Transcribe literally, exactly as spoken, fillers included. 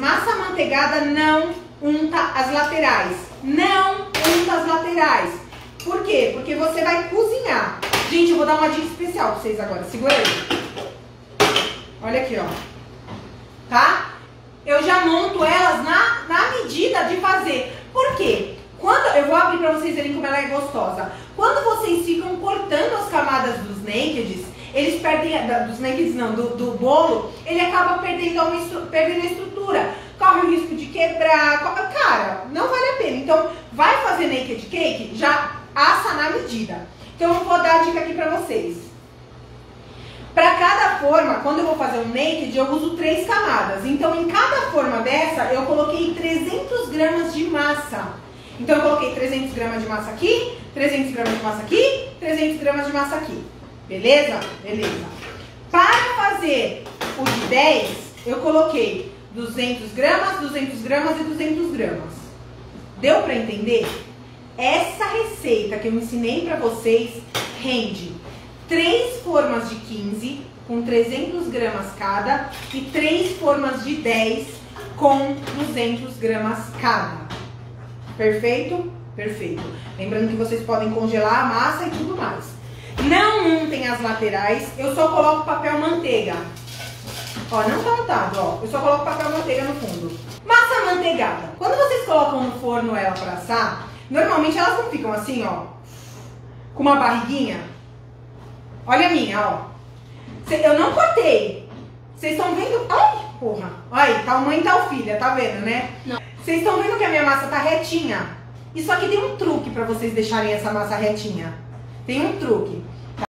massa amanteigada não unta as laterais. Não unta as laterais. Por quê? Porque você vai cozinhar. Gente, eu vou dar uma dica especial pra vocês agora. Segura aí. Olha aqui, ó. Tá? Eu já monto elas na, na medida de fazer. Por quê? Quando, eu vou abrir pra vocês verem como ela é gostosa. Quando vocês ficam cortando as camadas dos nakeds, eles perdem, dos nakeds não, do, do bolo, ele acaba perdendo, uma, perdendo a estrutura. Corre o risco de quebrar, corre, cara, não vale a pena. Então, vai fazer naked cake, já assa na medida. Então, eu vou dar a dica aqui pra vocês. Para cada forma, quando eu vou fazer um naked, eu uso três camadas. Então, em cada forma dessa, eu coloquei trezentos gramas de massa. Então, eu coloquei trezentos gramas de massa aqui, trezentos gramas de massa aqui, trezentos gramas de massa aqui. Beleza? Beleza. Para fazer o de dez, eu coloquei duzentos gramas, duzentos gramas e duzentos gramas. Deu para entender? Essa receita que eu ensinei para vocês rende três formas de quinze com trezentos gramas cada e três formas de dez com duzentos gramas cada. Perfeito? Perfeito. Lembrando que vocês podem congelar a massa e tudo mais. Não untem as laterais, eu só coloco papel manteiga. Ó, não tá untado, ó. Eu só coloco papel manteiga no fundo. Massa amanteigada. Quando vocês colocam no forno ela pra assar, normalmente elas não ficam assim, ó, com uma barriguinha. Olha a minha, ó. Eu não cortei. Vocês estão vendo? Ai, porra. Aí, tal mãe, tal filha, tá vendo, né? Não. Vocês estão vendo que a minha massa tá retinha? Isso aqui tem um truque pra vocês deixarem essa massa retinha. Tem um truque.